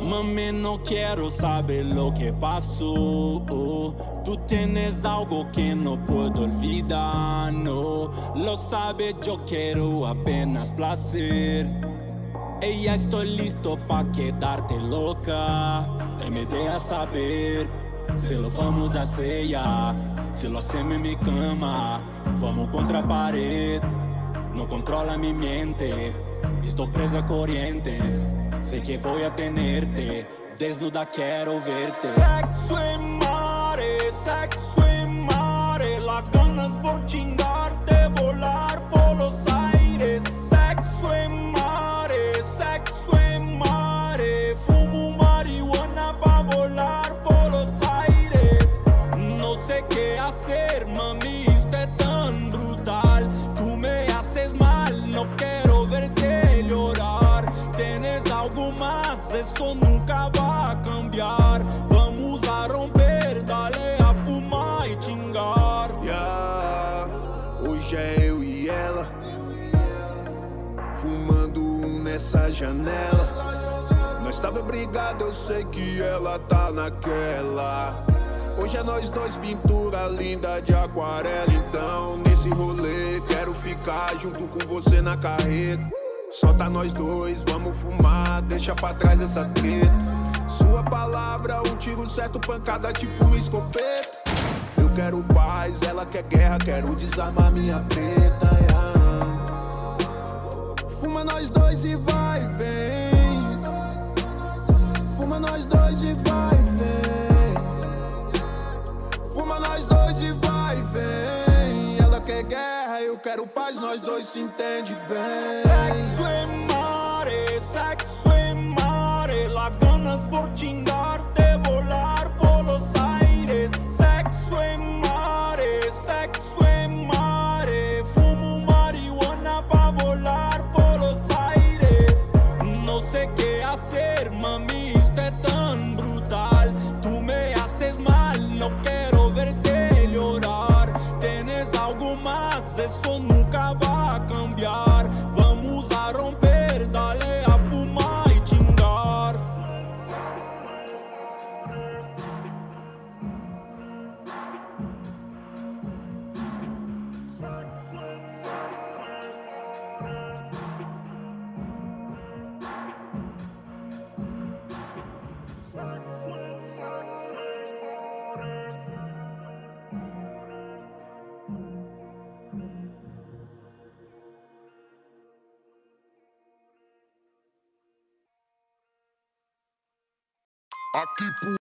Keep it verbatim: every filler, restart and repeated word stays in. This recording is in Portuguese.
Mami, no quiero saber lo que pasó. Tú tienes algo que no puedo olvidar, no. Lo sabes, yo quiero apenas placer. Ella, estoy listo pa' quedarte loca. Y me deja saber se lo vamos a hacer ya. Se lo hacemos en mi cama, vamos contra a pared. No controla mi mente, estou presa a corrientes. Sei que vou a tenerte, desnuda quero verte. Sexo en mare, sexo en mare. Las ganas por chingarte, volar por los aires. Sexo en mare, sexo en mare. Fumo marihuana pa' volar por los aires. No sé qué hacer, mami, esto es tan brutal. Tú me haces mal, no quiero verte llorar. Tienes algo más, eso nunca va a cambiar. Vamos a romper, dale a fumar e chingar. Yeah, hoje é eu e ela, fumando um nessa janela. Nós tava brigado, eu sei que ela tá naquela. Hoje é nós dois, pintura linda de aquarela. Então nesse rolê quero ficar junto com você na carreta. Só tá nós dois, vamos fumar, deixa pra trás essa treta. Sua palavra, um tiro certo, pancada tipo uma escopeta. Eu quero paz, ela quer guerra, quero desarmar minha preta, yeah. Fuma nós dois e vai e vem. Fuma nós dois e vai e vem. Fuma nós dois e vai e vem. Ela quer guerra, eu quero paz, nós dois se entende bem. Sexo en mare, sexo en mare. Las ganas por chingarte, volar por los aires. Sexo en mare, sexo en mare. Fumo marihuana pa' volar por los aires. No sé qué hacer, mami, esto es tan brutal. Tú me haces mal, no quiero verte llorar. Tienes algo más, eso nunca va a cambiar. Vamos a romper, dale a fumar e chingar. Aqui por